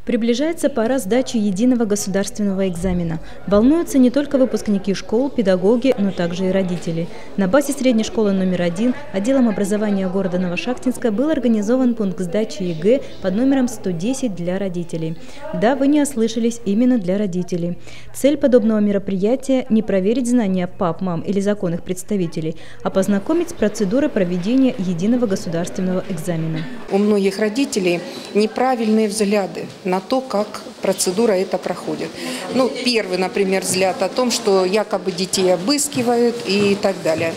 Приближается пора сдачи единого государственного экзамена. Волнуются не только выпускники школ, педагоги, но также и родители. На базе средней школы номер 1 отделом образования города Новошахтинска был организован пункт сдачи ЕГЭ под номером 110 для родителей. Да, вы не ослышались, именно для родителей. Цель подобного мероприятия – не проверить знания пап, мам или законных представителей, а познакомить с процедурой проведения единого государственного экзамена. У многих родителей неправильные взгляды на то, как процедура эта проходит. Первый, например, взгляд о том, что якобы детей обыскивают и так далее.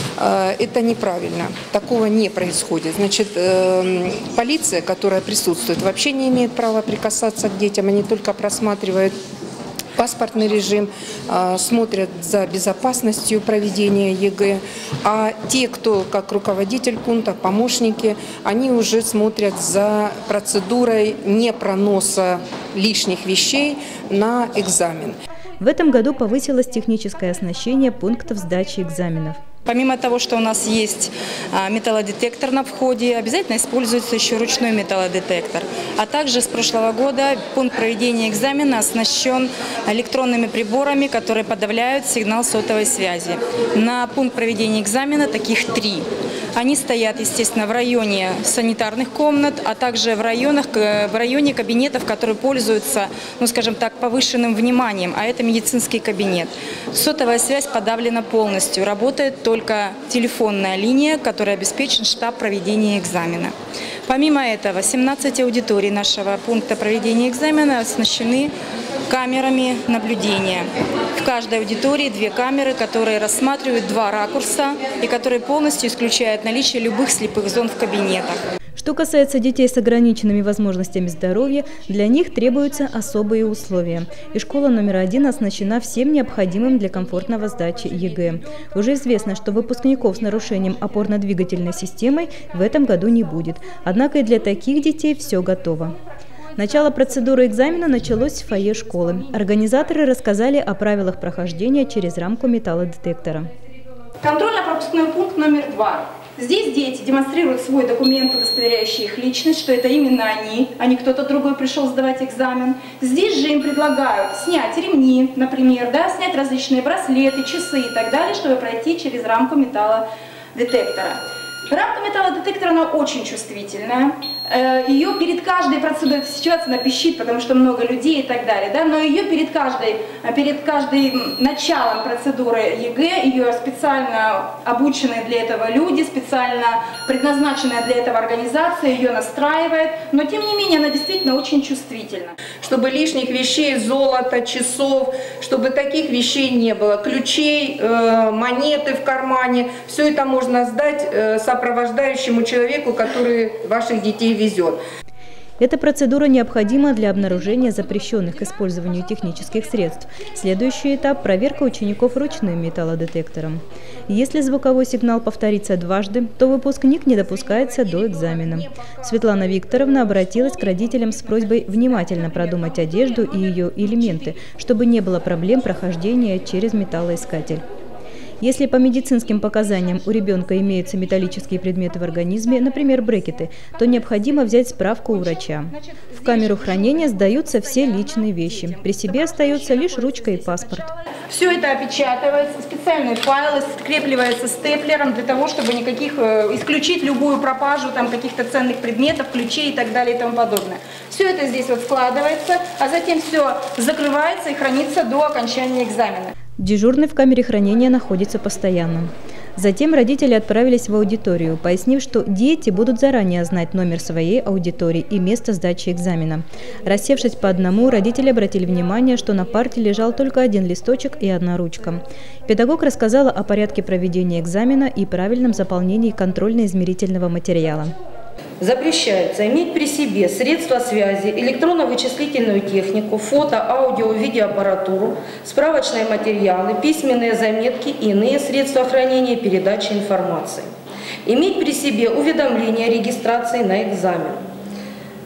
Это неправильно. Такого не происходит. Значит, полиция, которая присутствует, вообще не имеет права прикасаться к детям. Они только просматривают паспортный режим, смотрят за безопасностью проведения ЕГЭ, а те, кто как руководитель пункта, помощники, они уже смотрят за процедурой непроноса лишних вещей на экзамен. В этом году повысилось техническое оснащение пунктов сдачи экзаменов. Помимо того, что у нас есть металлодетектор на входе, обязательно используется еще ручной металлодетектор. А также с прошлого года пункт проведения экзамена оснащен электронными приборами, которые подавляют сигнал сотовой связи. На пункт проведения экзамена таких 3. Они стоят, естественно, в районе санитарных комнат, а также в районе кабинетов, которые пользуются, скажем так, повышенным вниманием, а это медицинский кабинет. Сотовая связь подавлена полностью, работает только телефонная линия, которая обеспечен штаб проведения экзамена. Помимо этого, 17 аудиторий нашего пункта проведения экзамена оснащены камерами наблюдения. В каждой аудитории 2 камеры, которые рассматривают 2 ракурса и которые полностью исключают наличие любых слепых зон в кабинетах. Что касается детей с ограниченными возможностями здоровья, для них требуются особые условия. И школа номер 1 оснащена всем необходимым для комфортного сдачи ЕГЭ. Уже известно, что выпускников с нарушением опорно-двигательной системы в этом году не будет. Однако и для таких детей все готово. Начало процедуры экзамена началось в фойе школы. Организаторы рассказали о правилах прохождения через рамку металлодетектора. Контрольно-пропускной пункт номер 2. Здесь дети демонстрируют свой документ, удостоверяющий их личность, что это именно они, а не кто-то другой пришел сдавать экзамен. Здесь же им предлагают снять ремни, например, снять различные браслеты, часы и так далее, чтобы пройти через рамку металлодетектора. Рамка металлодетектора, она очень чувствительная. Ее перед каждой процедурой, сейчас она пищит, потому что много людей и так далее, но ее перед каждым началом процедуры ЕГЭ, ее специально обученные для этого люди, специально предназначенная для этого организация ее настраивает, но тем не менее она действительно очень чувствительна. Чтобы лишних вещей, золота, часов, чтобы таких вещей не было, ключей, монеты в кармане, все это можно сдать сопровождающему человеку, который ваших детей везет. Эта процедура необходима для обнаружения запрещенных к использованию технических средств. Следующий этап – проверка учеников ручным металлодетектором. Если звуковой сигнал повторится дважды, то выпускник не допускается до экзамена. Светлана Викторовна обратилась к родителям с просьбой внимательно продумать одежду и ее элементы, чтобы не было проблем прохождения через металлоискатель. Если по медицинским показаниям у ребенка имеются металлические предметы в организме, например, брекеты, то необходимо взять справку у врача. В камеру хранения сдаются все личные вещи. При себе остается лишь ручка и паспорт. Все это опечатывается, специальные файлы скрепливаются степлером для того, чтобы исключить любую пропажу каких-то ценных предметов, ключей и так далее и тому подобное. Все это здесь складывается, а затем все закрывается и хранится до окончания экзамена. Дежурный в камере хранения находится постоянно. Затем родители отправились в аудиторию, пояснив, что дети будут заранее знать номер своей аудитории и место сдачи экзамена. Рассевшись по одному, родители обратили внимание, что на парте лежал только 1 листочек и 1 ручка. Педагог рассказала о порядке проведения экзамена и правильном заполнении контрольно-измерительного материала. Запрещается иметь при себе средства связи, электронно-вычислительную технику, фото, аудио, видеоаппаратуру, справочные материалы, письменные заметки и иные средства хранения и передачи информации. Иметь при себе уведомление о регистрации на экзамен.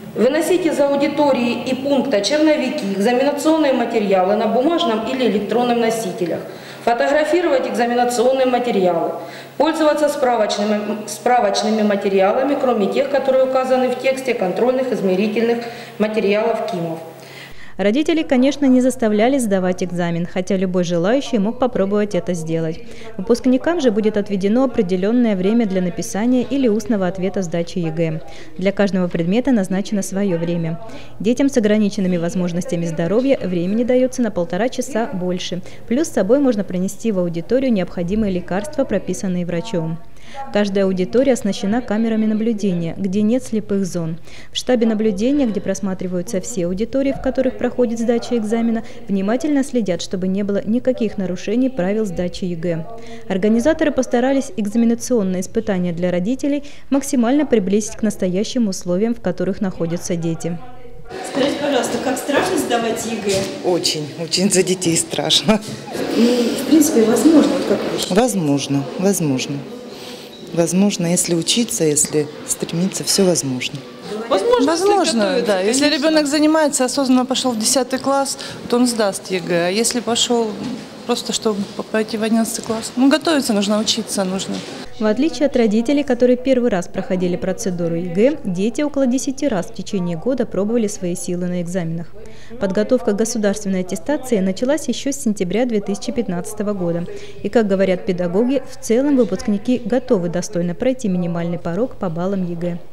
Выносить из аудитории и пункта черновики, экзаменационные материалы на бумажном или электронном носителях, фотографировать экзаменационные материалы, пользоваться справочными материалами, кроме тех, которые указаны в тексте контрольных измерительных материалов КИМов. Родители, конечно, не заставляли сдавать экзамен, хотя любой желающий мог попробовать это сделать. Выпускникам же будет отведено определенное время для написания или устного ответа сдачи ЕГЭ. Для каждого предмета назначено свое время. Детям с ограниченными возможностями здоровья времени дается на 1,5 часа больше. Плюс с собой можно принести в аудиторию необходимые лекарства, прописанные врачом. Каждая аудитория оснащена камерами наблюдения, где нет слепых зон. В штабе наблюдения, где просматриваются все аудитории, в которых проходит сдача экзамена, внимательно следят, чтобы не было никаких нарушений правил сдачи ЕГЭ. Организаторы постарались экзаменационные испытания для родителей максимально приблизить к настоящим условиям, в которых находятся дети. Скажите, пожалуйста, как страшно сдавать ЕГЭ? Очень, очень за детей страшно. В принципе, возможно, вот как вы считаете? Возможно, если учиться, если стремиться, все возможно. Возможно, да. Если ребенок занимается, осознанно пошел в 10 класс, то он сдаст ЕГЭ. А если пошел просто, чтобы пойти в 11 класс, готовиться нужно, учиться нужно. В отличие от родителей, которые первый раз проходили процедуру ЕГЭ, дети около 10 раз в течение года пробовали свои силы на экзаменах. Подготовка к государственной аттестации началась еще с сентября 2015 года. И, как говорят педагоги, в целом выпускники готовы достойно пройти минимальный порог по баллам ЕГЭ.